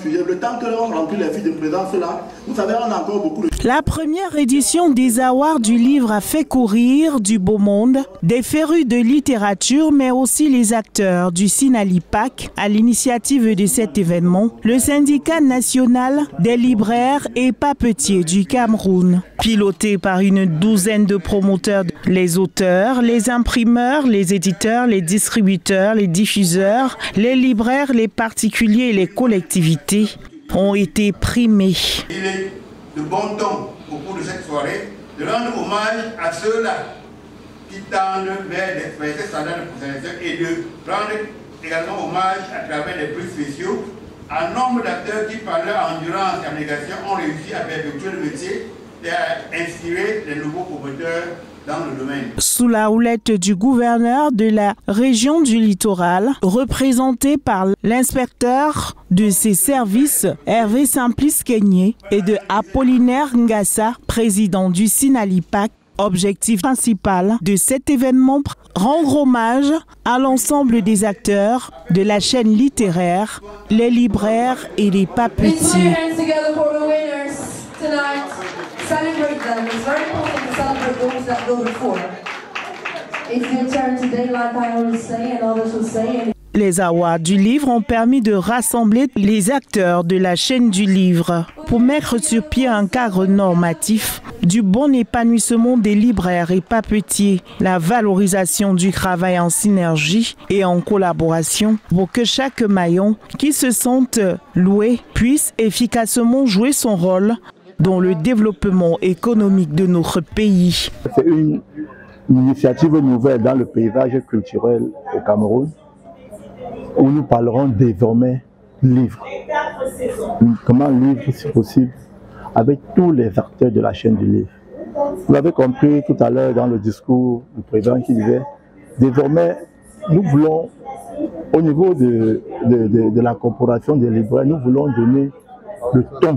sujet. Le temps que l'on remplit les fiches de présence là, vous savez, on a encore beaucoup de... La première édition des Awards du livre a fait courir du beau monde, des férus de littérature, mais aussi les acteurs du Sinalipac. À l'initiative de cet événement, le syndicat national des libraires et papetiers du Cameroun, piloté par une douzaine de promoteurs, les auteurs, les imprimeurs, les éditeurs, les distributeurs, les diffuseurs, les libraires, les particuliers et les collectivités, ont été primés. Il est de bon ton au cours de cette soirée de rendre hommage à ceux-là qui tendent vers ces standards de professionnalisation et de rendre également hommage à travers des prix spéciaux à un nombre d'acteurs qui, par leur endurance et abnégation, ont réussi à perpétuer le métier et à inspirer les nouveaux promoteurs dans le domaine. Sous la houlette du gouverneur de la région du littoral, représenté par l'inspecteur de ces services, Hervé Simplice-Kenyé, et de Apollinaire Ngassa, président du Sinalipac, objectif principal de cet événement, rendre hommage à l'ensemble des acteurs de la chaîne littéraire, les libraires et les papetiers. Celebrate them. It's very important to celebrate those that go before. It's your turn today, like I always say and others will say. Les awards du livre ont permis de rassembler les acteurs de la chaîne du livre pour mettre sur pied un cadre normatif du bon épanouissement des libraires et papetiers, la valorisation du travail en synergie et en collaboration pour que chaque maillon qui se sente loué puisse efficacement jouer son rôle dans le développement économique de notre pays. C'est une initiative nouvelle dans le paysage culturel au Cameroun, où nous parlerons désormais livre. Comment livre, si possible, avec tous les acteurs de la chaîne du livre. Vous l'avez compris tout à l'heure dans le discours du président qui disait, désormais, nous voulons, au niveau de la corporation des libraires, nous voulons donner le ton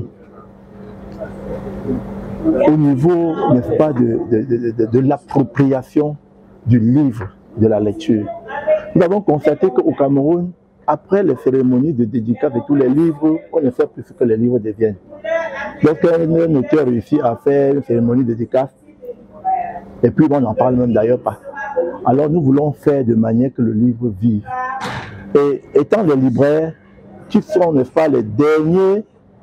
au niveau, n'est-ce pas, de l'appropriation du livre, de la lecture. Nous avons constaté qu'au Cameroun, après les cérémonies de dédicace de tous les livres, on ne fait plus ce que les livres deviennent. Lorsqu'un auteur réussit à faire une cérémonie de dédicace, et puis on n'en parle même d'ailleurs pas. Alors nous voulons faire de manière que le livre vive. Et étant les libraires, qui sont, n'est-ce pas, les derniers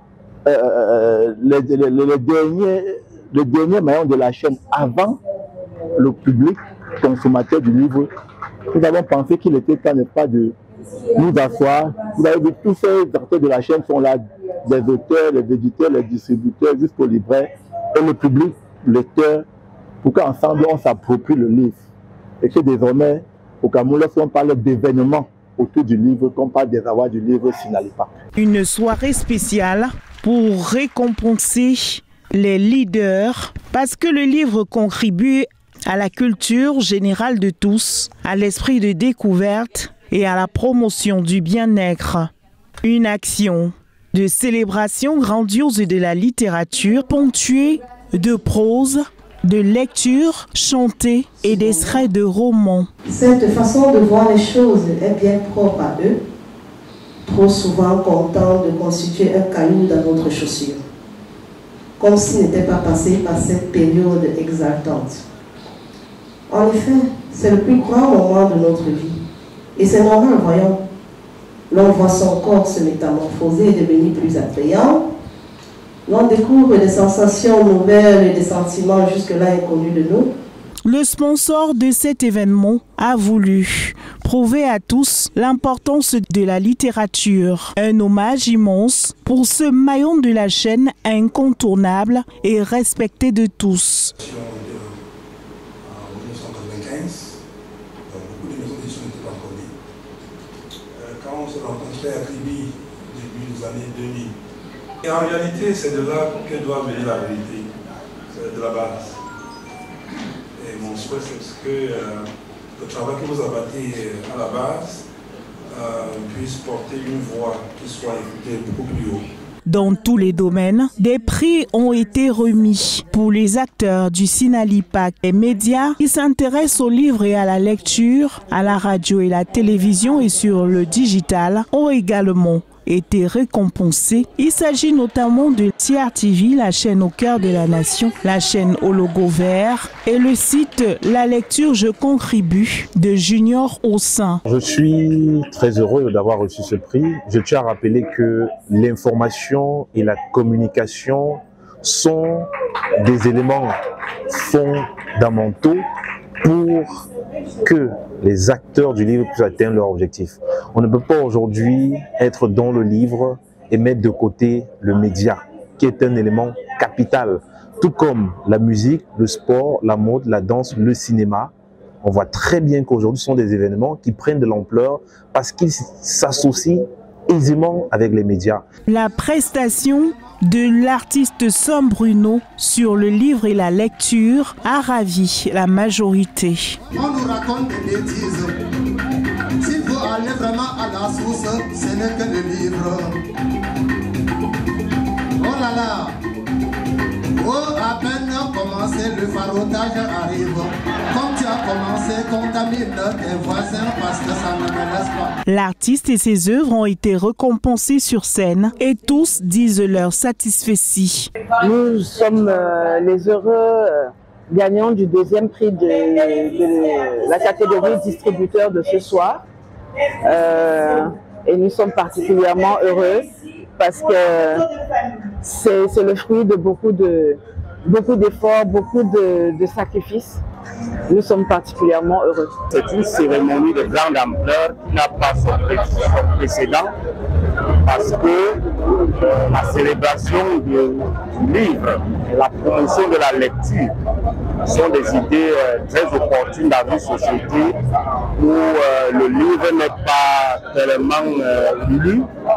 le dernier maillon de la chaîne avant le public consommateur du livre, nous avons pensé qu'il était temps, n'est-ce pas, de nous asseoir. Vous avez vu, tous ces acteurs de la chaîne sont là, des auteurs, les éditeurs, les distributeurs, jusqu'aux libraires, et le public, le lecteur, pour qu'ensemble on s'approprie le livre. Et que désormais, au Cameroun, lorsqu'on parle d'événements autour du livre, qu'on parle des avoirs du livre Sinalipac. Une soirée spéciale pour récompenser les leaders, parce que le livre contribue à la culture générale de tous, à l'esprit de découverte et à la promotion du bien-être. Une action de célébration grandiose de la littérature, ponctuée de prose, de lecture chantée et d'extraits de romans. Cette façon de voir les choses est bien propre à eux, trop souvent contents de constituer un caillou dans notre chaussure, comme s'ils n'étaient pas passés par cette période exaltante. En effet, c'est le plus grand moment de notre vie. Et c'est normal, voyons. L'on voit son corps se métamorphoser et devenir plus attrayant. L'on découvre des sensations nouvelles et des sentiments jusque-là inconnus de nous. Le sponsor de cet événement a voulu prouver à tous l'importance de la littérature. Un hommage immense pour ce maillon de la chaîne incontournable et respecté de tous. En 1995, beaucoup de maisons d'édition n'étaient pas connues. Quand on se rencontrait à Kribi, début des années 2000. Et en réalité, c'est de là que doit venir la vérité, c'est de la base. Et mon souhait, c'est que le travail que vous abattez à la base puisse porter une voix qui soit écoutée beaucoup plus haut. Dans tous les domaines, des prix ont été remis pour les acteurs du Sinalipac. Les médias qui s'intéressent aux livres et à la lecture, à la radio et la télévision et sur le digital ont également été récompensés. Il s'agit notamment de CRTV, la chaîne au cœur de la nation, la chaîne au logo vert et le site La Lecture Je Contribue de Junior Ossin. Je suis très heureux d'avoir reçu ce prix. Je tiens à rappeler que l'information et la communication sont des éléments fondamentaux pour que les acteurs du livre puissent atteindre leur objectif. On ne peut pas aujourd'hui être dans le livre et mettre de côté le média, qui est un élément capital. Tout comme la musique, le sport, la mode, la danse, le cinéma. On voit très bien qu'aujourd'hui, ce sont des événements qui prennent de l'ampleur parce qu'ils s'associent aisément avec les médias. La prestation de l'artiste Sam Bruno sur le livre et la lecture a ravi la majorité. On nous raconte des bêtises. S'il faut aller vraiment à la source, ce n'est que le livre. Oh là là! Oh, à peine commencé, le farotage arrive. Comme tu as commencé, contamine tes voisins parce que ça ne me laisse pas. L'artiste et ses œuvres ont été récompensés sur scène et tous disent leur satisfaction. Nous sommes les heureux gagnants du deuxième prix de la catégorie distributeur de ce soir. Et nous sommes particulièrement heureux parce que c'est le fruit de beaucoup d'efforts, beaucoup de sacrifices. Nous sommes particulièrement heureux. C'est une cérémonie de grande ampleur qui n'a pas son précédent parce que la célébration du livre et la promotion de la lecture sont des idées très opportunes dans une société où le livre n'est pas tellement lu,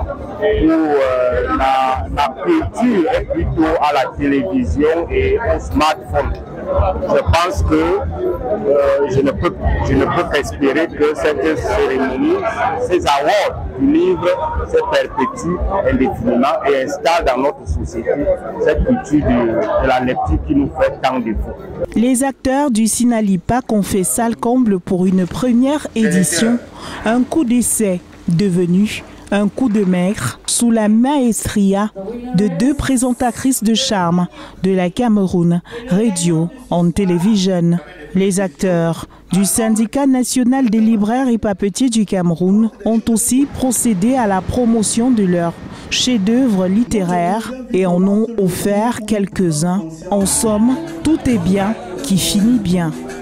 où la culture est plutôt à la télévision et au smartphone. Je pense que je ne peux qu'espérer que cette cérémonie, ces awards du livre se perpétuent indéfiniment et installent dans notre société cette culture de la lecture qui nous fait tant défaut. Les acteurs du Sinalipac ont fait salle comble pour une première édition, un coup d'essai devenu un coup de maître sous la maestria de deux présentatrices de charme de la Cameroun Radio en Télévision. Les acteurs du Syndicat national des libraires et papetiers du Cameroun ont aussi procédé à la promotion de leurs chefs-d'œuvre littéraires et en ont offert quelques-uns. En somme, tout est bien qui finit bien.